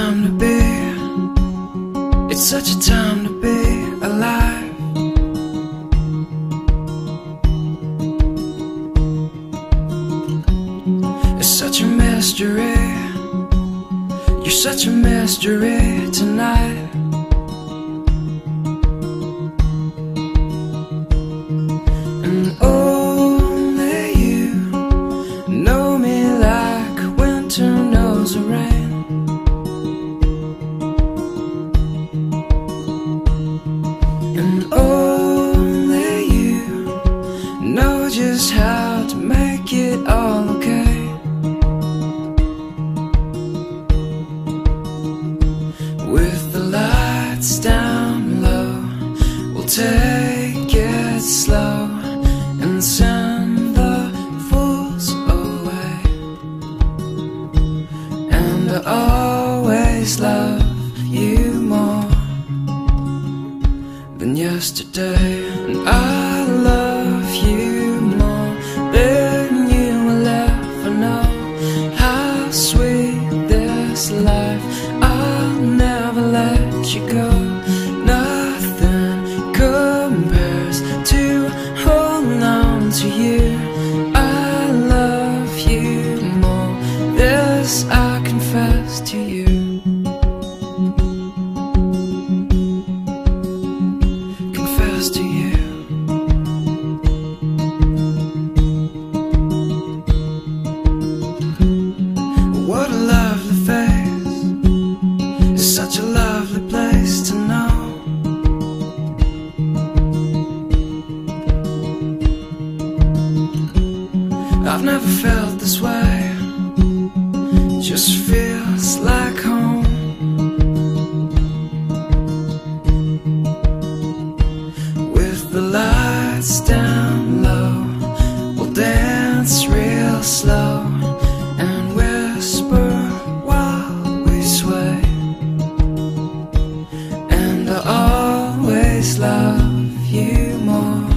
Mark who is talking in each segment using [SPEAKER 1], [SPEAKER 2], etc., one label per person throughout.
[SPEAKER 1] time to be, it's such a time to be alive. It's such a mystery, you're such a mystery tonight. And only you know me like winter knows the rain. And only you know just how to make it all okay. With the lights down low, we'll take it slow and send the fools away. And I always love you more than yesterday. And I love you more than you will ever know. How sweet this life, I'll never let you go. Nothing compares to holding on to you. I love you more, this I confess to you. Confess to you. What a lovely face, it's such a lovely place to know. I've never felt this way, just feels like home. With the lights down low, we'll dance real slow and whisper while we sway. And I always love you more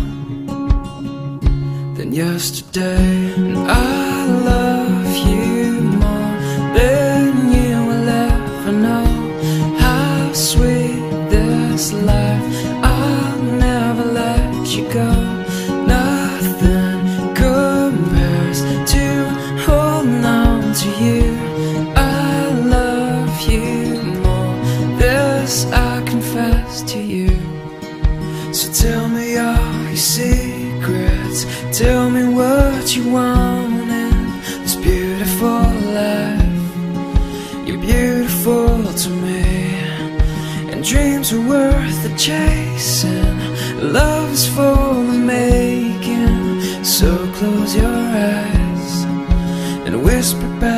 [SPEAKER 1] than yesterday. And I love you more than you will ever know. How sweet this life, I'll never let you go. Nothing compares to holding on to you. I love you more, this I confess to you. So tell me all your secrets, tell me what you want in this beautiful life. You're beautiful to me, and dreams are worth the chasing. Love is for the making. So close your eyes and whisper back